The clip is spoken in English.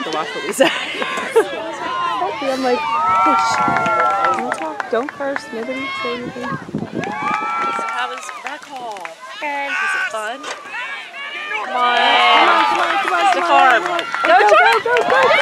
to watch what we say. I'm like, don't talk, don't curse, nobody say anything. So how was that call? Good. Was it fun? Come on. Come on. It's the farm. Go,